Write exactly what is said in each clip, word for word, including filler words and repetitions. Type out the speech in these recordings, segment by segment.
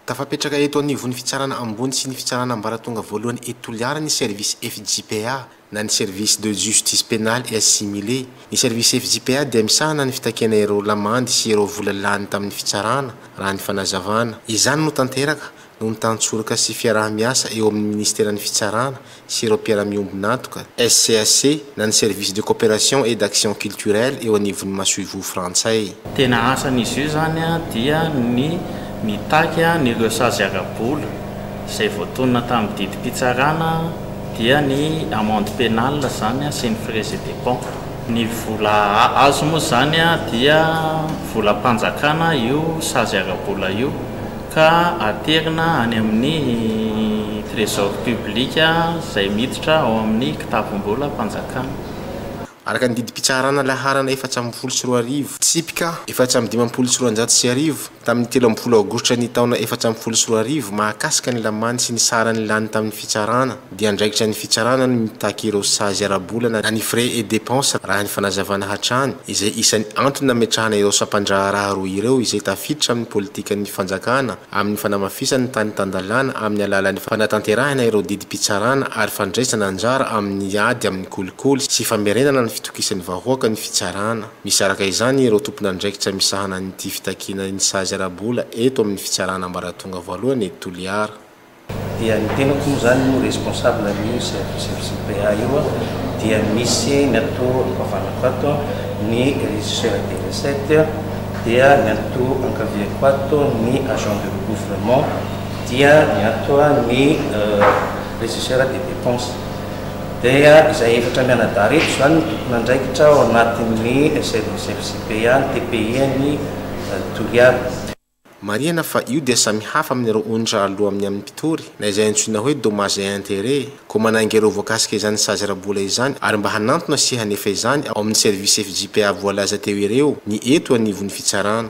tafapetraka eto anivon'ny fitsarana ambony sy ny fitsarana ambaratonga voalohany etoliara ny service F J P A na ny service de justice pénale et assimilée. Ny service F J P A dia misahana ny fitakiana ireo lamandy sy ireo vola lany tamin'ny fitsarana raha ny fanazavana. Izany no tanteraka noho ny tantsoraka sy fiarah-miasa eo amin'ny ministère ny fitsarana sy ireo mpiara-miombona antoka S C A C na ny service de coopération et d'action culturelle eo anivon'ny Masoivo frantsay. Tena asan'izy io zany dia ny mitaky nireo sazy arabola izay voatonona tamin'ny didim-pitsarana dia ny amende pénale zany sy ny frais et dépens. Ny vola azo moa zany dia vola mpanjakana io sazy arabola io ka aterina any amin'ny trésor public izay miditra ao amin'ny kitapo-mbola mpanjakana. Araka ny didim-pitsarana laharana efatra amby folo sy roa arivo tsipika efatra amby dimampolo sy roanjato sy arivo tamin'ny telo amby folo aogositra ny taona efatra amby folo sy roa arivo mahakasika ny lamany sy ny sarany lany tamin'ny fitsarana dia andraikitra ny fitsarana no mitaky ireo sazy arabolana na ny frais et dépenses raha ny fanazavana hatrany izay isan'ny antony nametrahana ireo sampandraha raha roa ireo izay tafiditra amin'ny politika ny fanjakana amin'ny fanamafisany tany tandalana amin'ny alalan'ny fanatanterahana ireo didim-pitsarana ary fandraisana anjara amin'ny ady amin'ny kolikoly sy famerenana ny fitokisan'ny vahoaka ny fitsarana. Misy araka izany ireo tompon'andraikitra misahana nyity fitakiana ny sazy arabola eto amin'ny fitsarana ambaratonga voalohany etoliara. Dia ny tenako moa zany no responsable ny service F J P A io dia misy ny atao mpavanako ato ny régisseur T V sept dia ny atao ankaviako ato ny agent de recouvrement dia ny atao ny régisseur des dépenses. Dia izay efatra mianadahy reto zany ny tompon'andraikitra ao anatin'ny service F J P A T P I ny toliara. Marihana fa io dia samy hafa amin'ireo ondra aloha amin'ny amin'ny mpitory na izay antsoina hoe dommage et intérêt ko manangy ireo voakasika izany sazy arabola izany ary mba hanantona sy hanefa izany ao amin'ny service F J P A voalaza teo ireo ny eto anivon'ny fitsarana.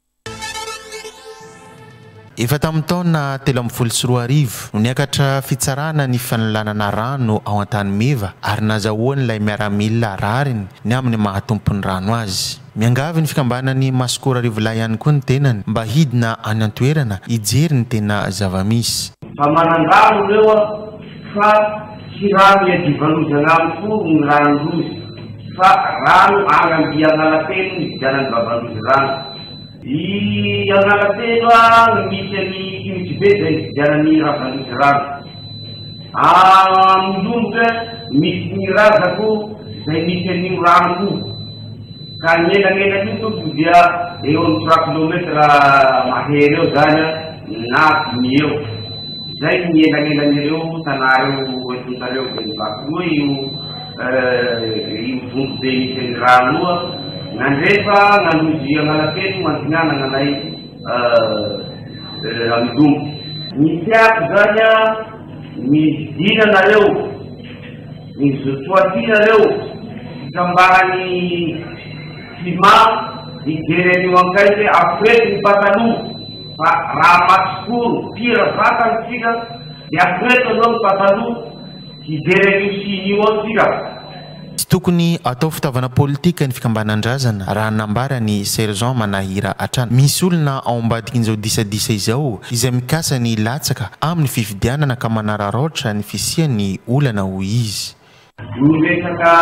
Efa tamin'ny taona telo amby folo sy roa arivo no niakatra fitsarana ny fanalanana rano ao Antanimeva ary nazahoany ilay miaramila rariny ny amin'ny mahatompony rano azy. Miangavy ny fikambanany Masikora Rivola ihany koa ny tenany mba hidina any an-toerana hijery ny tena zava-misy. Fa manangaro reo fa tsy rano iadivalozana amiko ny rano rozy fa rano agny Analapelo ny vidianany vavalozy rano. I Analapelo misy any Kimitibe zay vidianany ravalozy rano. Amindromboka misy ny razako zay misy an'io rano koa. Ka nyelanyelan io tompoko dia eo amin'ny trois kilomètres mahery eo zany na dimy eo. Zay nyelanyelan'ireo tanareo etontareo Benibakoa io io vombo be misy any rano io nandrefa nanozy Analapelo mantinana nanay amindromboka. Ny tiako zany midina nareo ny zotoatinareo fikambanany Fima ijereny wankaize afreti ny pataloha fa raha masikoro pira vatany tsika di afreti anao ny pataloha ijereny siny io ao tsika. Tsy tokony atao fitaovana politika ny fikambanandrazana raha nambara ny sergent Manahira Atrano. Misy olona ao ambadikin'izao disadisa izao izay mikasa ny latsaka amin'ny fifidianana ka manararaotra ny fisian'ny olana hoy izy. Ny resaka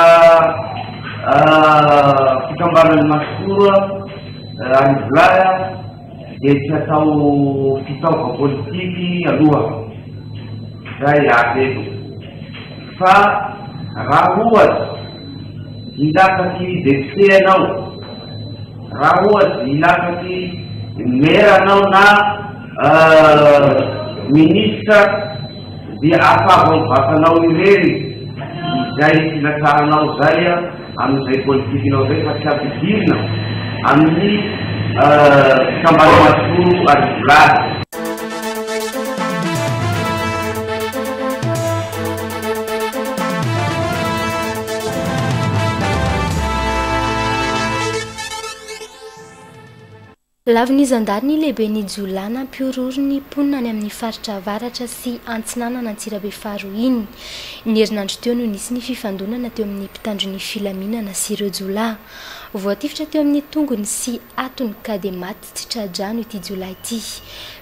fikambanany Masikoro Rivolaya dia tsy atao fitaova politiky aloha zay ateto fa raha ohatsy ilafaky député anao raha ohatsy ilafaky maire anao na ministre dia afavan'ny vatanao irery izay filatsaranao zay amin'izay politikinao zay fa tsy ampidirina amin'ny fikambanany Masikoro Rivolaya. Lavin'izy andariny lehibe ny Jolana mpiororony mponina any amin'ny faritra avaratra sy Antsinanana Antsirabe faharoa iny. Ny herinandro teo no nisy ny fifandonana teo amin'ny mpitandro ny filaminana sy ireo Jola. Voatifitra teo amin'ny tongony sy atony ka dia maty tsy tradrano ity Jola ity.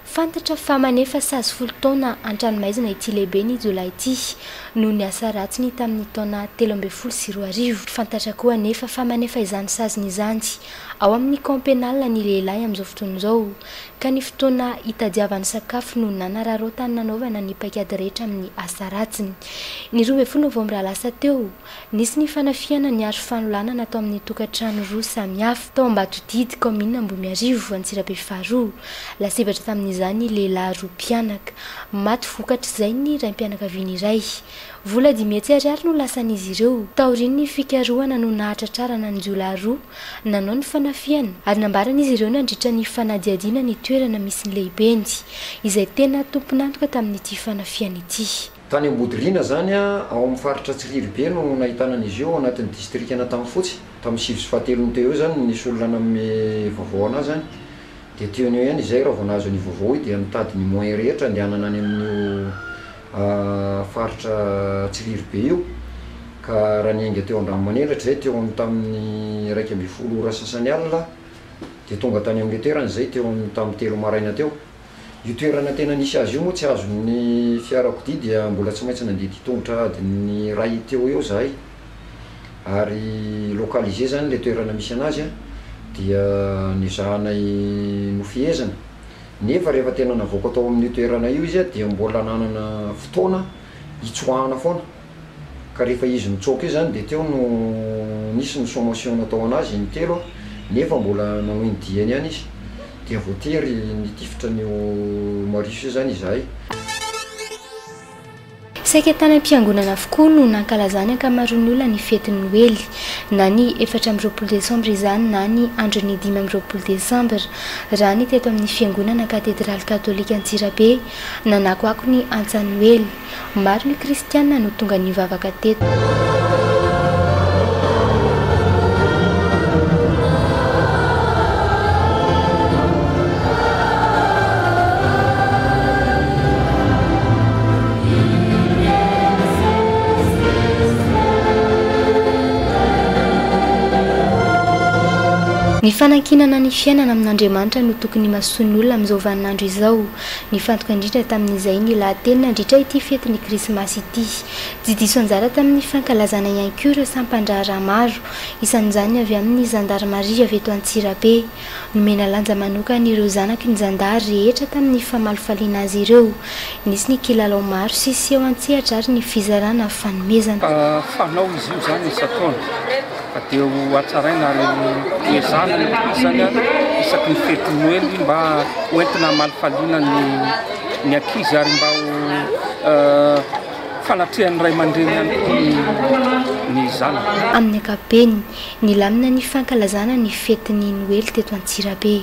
fantatra fa manefa sazy folo taona an-tranomaizina ity lehibe ny jolay ity no ny asa ratsiny tamin'ny taona telo ambin'ny folo sy roa arivo. Fantatra koa nefa fa manefa izany saziny izany ao amin'ny camp pénal ny lehilahy amin'izao fotoana izao ka ny fotoana hitadiavany sakafo no nanararotany nanaovana ny paikady rehetra amin'ny asa ratsiny. Ny roa ambin'ny folo novambra lasa teo nisy ny fanafiana ny aro fanolana natao amin'ny tokantrano roa samihafa tao Ambatodidy commune Ambohiarivo Antsirabe faharoa. Lasebatra tamin'izany lehilahy roa mpianaka maty vokatra izay ny raim-pianakaviana iray. Vola dimy hetsy ariary no lasan'izy ireo. Taoriny ny fikarohana no nahatratrarana ny jiolahy roa nanao ny fanafiana ary nambaran'izy ireo nandritra ny fanadiadiana ny toerana misy ny lehibeny izay tena tompon'antoka tamin'ity fanafiana ity. Tany Ambodirina zany a ao amin'ny faritra Tsirirybe no nahitanan'izy io anatin'ny distrika Anatagnfotsy tamin'ny sivy sy fahatelony teo eo zany nisy olona nanome vaovao anazy zany dia teo eo ihany izay raha vao nahazo ny vaovao dia nitady ny moyen rehetra andehanana any amin'io faritra Tsirirybe io ka raha niainga teo Andranomanelatra zay teo amin'ny tamin'ny iraika ambin'ny folo ora sasany alina dia tonga tany amin'ny toerana izay teo amin'ny tamin'ny telo maraina teo. Io toerana tena nisy azy io moa tsy azon'ny fiarakodia dia mbola tsy maintsy nandeha tongotra adiny ray teo eo zahay ary localisé zany le toerana misy anazy dia nizahanay nofihezana nefa rehefa tena navoaka tao amin'ny toerana io izy dia mbola nanana fotoana hitsoahana foana ka rehefa izy mitsoka io zany dia teo no nisy ny sommation natao anazy ny telo nefa mbola nanoiny diany ihany izy dia voatery nitifitra ny Maurice zany izahay. Saika tany am-piangonana avokoa no nankalazany ankamaroan'ny olona ny fetin'ny Noely na ny efatra amby roapolo desambra izany na ny andron'ny dimy amby roapolo desambra raha ny teto amin'ny fiangonana katedraly katolika Antsirabe nanakoako ny antsan'ny Noely. Maro ny kristianina no tonga nivavaka teto. Ny fanankinana ny fiainana amin'Andriamanitra no tokony mahasoa olona amin'izao vaninandro izao. Ny fantoka indrindra tamin'izay ny lahateny nandritra ity fety ny krismasy ity. Tsy diso anjara tamin'ny fankalazana ihany koa ireo sampandraharaha maro isan'izany avy amin'ny zandarmaria avy eto Antsirabe. Nomena lanja manokana ireo zanaky ny zandary rehetra tamin'ny famalofaliana azy ireo. Nisy ny kilalao maro sy seho an-tsehatra ary ny fizarana fanomezana. Fanao izy io zany isataona dia atsaraina ary ezana ny isany isaky ny fety Noely mba hoentina malofaliana ny ny ankizy ary mba ho fanatrihan'ny ray aman-dreny ihany koa ny zanany. Amin'ny ankapobeny nilamina ny fankalazana ny fetin'ny Noely teto Antsirabe.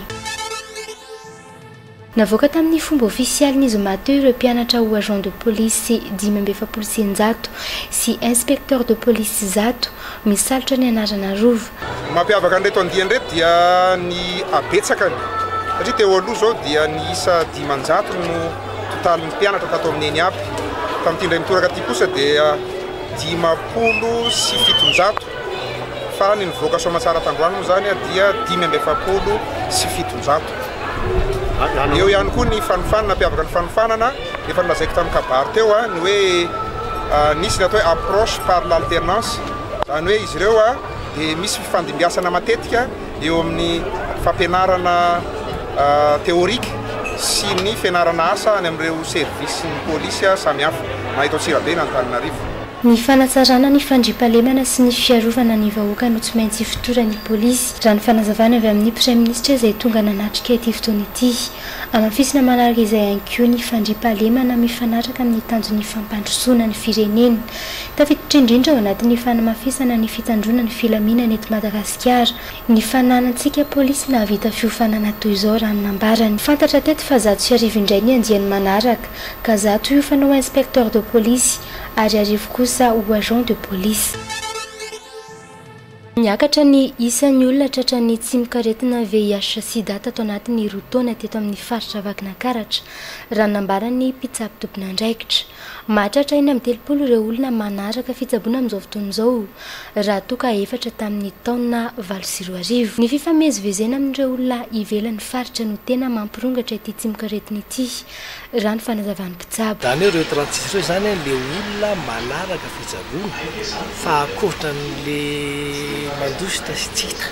Navoaka tamin'ny fomba ofisialy izy mateo ireo mpianatra ho agent de police dimy amby efapolo sy eninjato sy inspecteur de police zato misalotra ny anarana rova. Mampiavaka an'ireto andian'ireto dia ny abetsakany satria teo aloha zao dia ny isa dimanjato no totalin'ny mpianatra tato amin'ny eny aby. Tamin'ity indray mitoraka ty kosa dia dimapolo sy fitonjato fa ny nivoaka soamantsara tandroany moa zany dia dimy amby efapolo sy fitonjato. Eo ihany koa ny fanofanana nampiavaka ny fanofanana efa nilazaiko tamin'ny kabary teo a ny hoe nisy ny atao hoe approche par l'alternance zany hoe izy ireo a dia misy fifandimbiasana matetika eo amin'ny fampianarana teorika sy ny fianarana asa any amin'ireo service ny polisy samihafa na eto Antsirabe na Antananarivo. Ny fanatsarana ny fandriampahalemana sy ny fiarovana ny vahoaka no tsy maintsy fotoran'ny polisy raha ny fanazavana avy amin'ny prime ministre izay tonga nanatrika ity fotoana ity. Amafisina manaraka izay ihany koa ny fandriampahalemana mifanatraka amin'ny tanjon'ny fampandrosoana ny firenena. Tafiditra indrindra ao anatin'ny fanamafisana ny fitandrona ny filaminana eto Madagasikara. Ny fananantsika polisy nahavita fiofanana toy izao raha nambarany. Fantatra teto fa zato sy arivo indray ny andiany manaraka ka zato io fanao inspecteur de police ary arivo kosa ho agent de police. Niakatra ny isan'ny olona tratra ny tsy mikaretina V I H sida tato anatin'ny roa taona teto amin'ny faritra Vakinakaratra raha nambarany mpitsabo tompona andraikitra. Mahatratra eny amin'ny telopolo ireo olona manaraka fitsaboana amin'izao fotoana izao raha toa ka efatra tamin'ny taona valo sy roa arivo. Ny fifamezivezena amin'ireo olona ivelan'ny faritra no tena mampirongatra ity tsy mikaretina ity raha ny fanazavan'ny mpitsabo. Zany hoe ireo trente-six ireo zany le olona manaraka fitsaboana fa ankoatran'le mandositra sy tsy hita.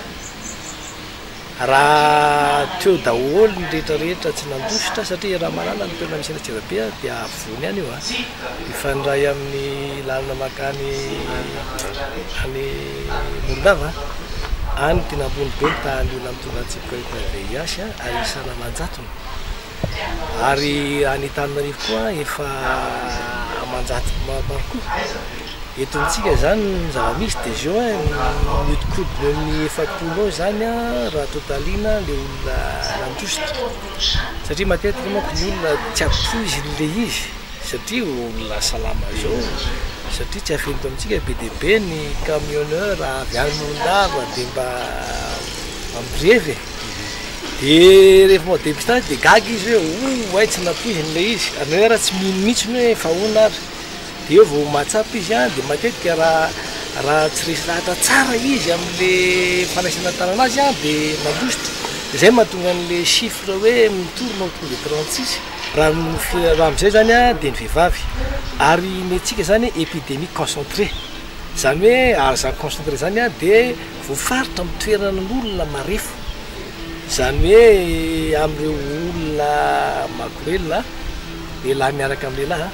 Raha teo daholo ny rehetrarehetra tsy nandositra satria raha manana ny toerana misy elatselabe dia avony ihany io a. Mifandray amin'ny lalana makany any Morondava any tena ambony be ny tahany olona mitondra ny tsy mikaretina V I H ary isana manjatony. Ary any Antananarivo koa efa manjato koa. Eto amintsika zany zava-misy dia zao miodikodina amin'ny efapolo zany raha totalina le olona nandositra. Satria matetika manko ny olona tsy ampoiziny le izy satria olona salama zao. Satria tsy afento amintsika be dia be ny camionneur avy any Morondava dia mba mampirevy. Dia rehefa madépistage dia gaga izy hoe ay tsy nampoiziny le izy. Ary raha tsy mino mihitsy hoe efa hoana ary. Dia eo vao mahatsapa izy a dia matetika raha raha tsy resy lahatra tsara izy amin'le fanaisana tanana azy a dia nandositra. Izay mahatonga an'le chiffre hoe mitorona tonga dia trente-six. Raha raha amin'izay zany a dia ny vehivavy. Ary ny antsika zany épidémie concentrée. Zany hoe argent concentré zany a dia voafaritra amin'ny toerana n'olona marefo. Zany hoe amin'ireo olona makorelona lehilahy miaraka amin'ny lehilahy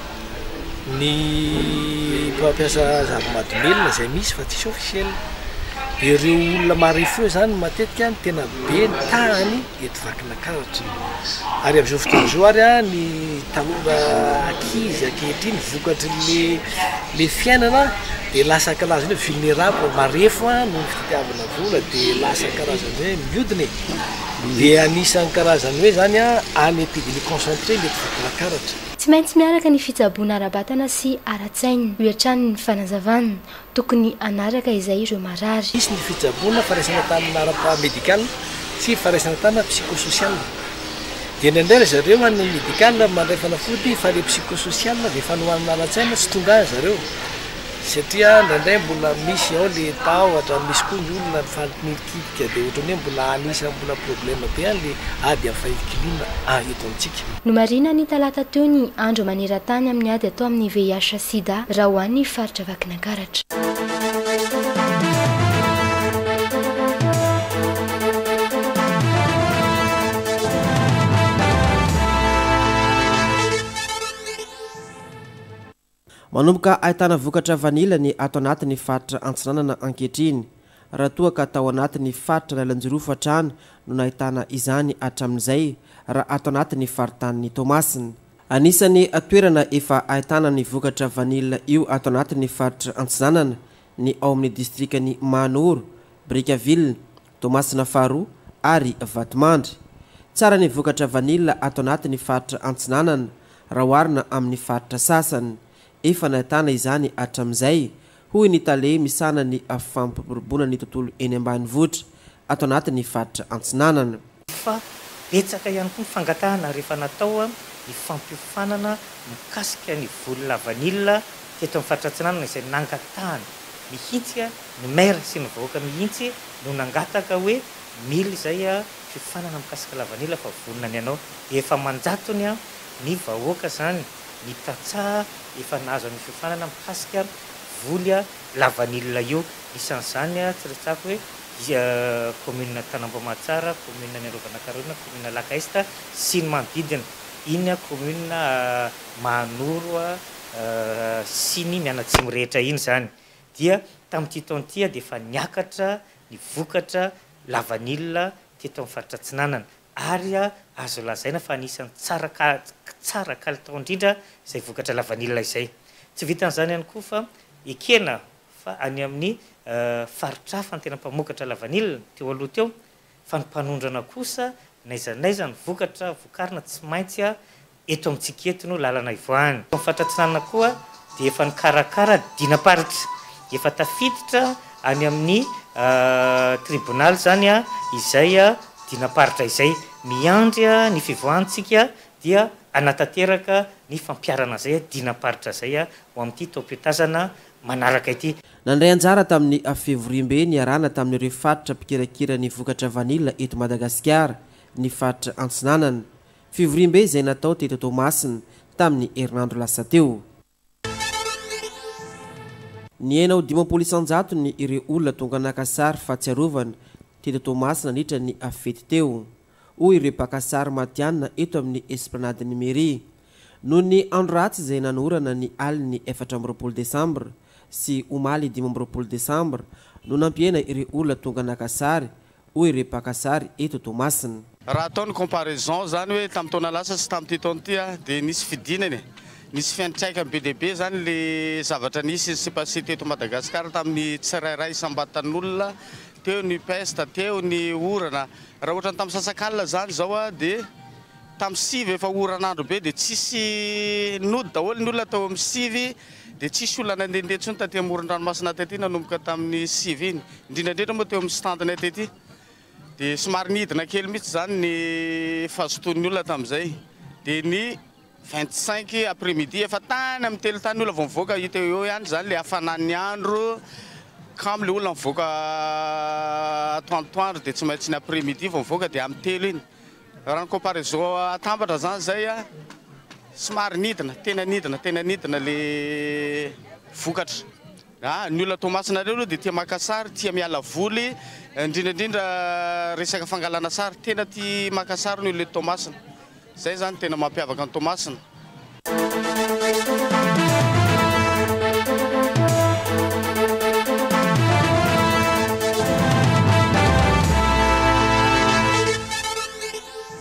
ny mpampiasa zava-mahadomelina izay misy fa tsisy officiel. Dia ireo olona marefo eo zany matetika ny tena be ny tahany eto Vakinakaratra. Ary amin'izao fotoana izao ary a ny tanora ankizy ankehitriny vokatry le le fiainana dia lasa karazany hoe vulnérable marefo a noho ny fitadiavana vola dia lasa karazany hoe mihodina. Dia anisan'ny karazany hoe zany a any épidémie concentrée eto Vakinakaratra. Tsy maintsy miaraka ny fitsaboana ara-batana sy ara-tsaina hoatrany ny fanazavana tokony anaraka izay ireo marary. Misy ny fitsaboana faraisana tanana ara-médical sy faraisana tanana psychosocial. Dia indraindray zareo any médical mandray fanafody fa le psychosocial dia fanohanana ara-tsaina tsy tonga any zareo. Satria indraindray mbola misy ao le tahotra, misy koa ny olona mifaninikitika dia ohatrany hoe mbola anisany mbola problème be an'le ady amin'ny fahilikilina eto amintsika. No marina ny talata teo ny andro maneran-tany amin'ny ady atao amin'ny V I H sida raha ho an'ny faritra Vakinakaratra. Manomboka ahitana vokatra vanila ny ato anatin'ny faritra Antsinanana ankehitriny. Raha toa ka atao anatin'ny faritra Lalanjorofo hatrany no nahitana izany hatramin'izay raha ato anatin'ny faritany Tomasina. Anisany toerana efa ahitana ny vokatra vanila io ato anatin'ny faritra Antsinanana ny ao amin'ny distrikany Manoro, Brickaville, Tomasina faharoa ary Vatomandry. Tsara ny vokatra vanila ato anatin'ny faritra Antsinanana raha oharina amin'ny faritra sasany. Efa nahitana izany hatramin'izay hoy ny tale misana ny fampirobona ny tontolo eny ambanivohitra ato anatin'ny faritra Antsinanana. Fa betsaka ihany koa fangatahana rehefa natao ny fampiofanana mikasika ny volona vanila teto amin'ny faritra Antsinanana izay nangatahana mihitsy ny maire sy ny vahoaka mihitsy no nangataka hoe mily izay fiofanana mikasika la vanila fa volona ny anao. Efa manjatony ny vahoaka zany ny tatsaha efa nahazo ny fiofanana mikasika voly la vanila io. Isan'izany tsiritsako hoe commune Tanambamatsara, commune Arovana-Karolina, commune Lac Est sy ny manodidina. Iny commune Manoro sy ny mianatsimo rehetra iny zany. Dia tamin'ity taona ity dia efa niakatra ny vokatra la vanila teto amin'ny faritra Antsinanana. Ary azo lazaina fa anisan'ny tsara tsara kalitao indrindra izay vokatra la vanila izay. Tsy vitan'izany ihany koa fa ekena fa any amin'ny faritra hafa ny tena mpamokatra la vanila teo aloha teo fa ny mpanondrana kosa naiza naiza ny vokatra vokarina tsy maintsy eto amintsika eto no lalana ivoany. Amin'ny faritra Antsinanana koa dia efa ny karakara dinaparitra efa tafiditra any amin'ny tribonal zany a izay a dinaparitra izay miandry a ny fivoahantsika dia anatanteraka ny fampiarana zay a dinaparitra zay a ho amin'ity taom-piatazana manaraka ity. Nandray anjara tamin'ny fevrier ny arana tamin'ireo faritra mpikirakira ny vokatra vanila eto Madagasikara ny faritra Antsinanana. Fevrier izay natao teto Tomasina tamin'ny herinandro lasa teo. Ny enao dimampolo isanjato ny ireo olona tonga nakasary fahatsiarovana teto Tomasina nitra ny afety teo. Hoy ireo mpakasary matianina eto amin'ny esplanade ny mairie. Noho ny andro ratsy izay nanorana ny aliny efatra amby roapolo desambra sy omaly dimy amby roapolo desambra no nampiena ireo olona tonga nakasary. Hoy ireo mpakasary eto Tomasina. Raha ataony comparaison zany hoe tamin'ny taona lasa sy tamin'ity taona ity dia nisy fidinany, nisy fiantraikany be dia be zany le zavatra nisy sy passé teto Madagasikara tamin'ny tsirairay isam-batan'olona, teo ny peste, teo ny orana. Raha ohatra tamin'ny sasakalina zany zao a dia tamin'ny sivy efa oranandro be dia tsisy nody daholo ny olona tao amin'ny sivy dia tsisy olona nandehandeha intsony taty amoron-dranomasina taty nanomboka tamin'ny sivy iny, indrindra indrindra moa teo amin'ny standany taty. Dia somary nidina kely mihitsy zany ny fahazotoan'ny olona tamin'izay. Dia ny vingt-cinq après midi efa tany amin'ny telo tany olona vao mivoaka hita eo ihany zany le hafanan'ny andro kamo le olona mivoaka atoandrotoandro dia tsy maintsy ny après midi vao mivoaka dia amin'ny telo iny. Raha ny comparaison atambatra zany zay a somary nidina, tena nidina, tena nidina le vokatra. Ny olona Tomasina reo dia tia maka sary, tia miala voly, indrindraindrindra resaka fangalana sary, tena tia maka sary ny olona Tomasina. Zay zany tena mampiavaka ny Tomasina.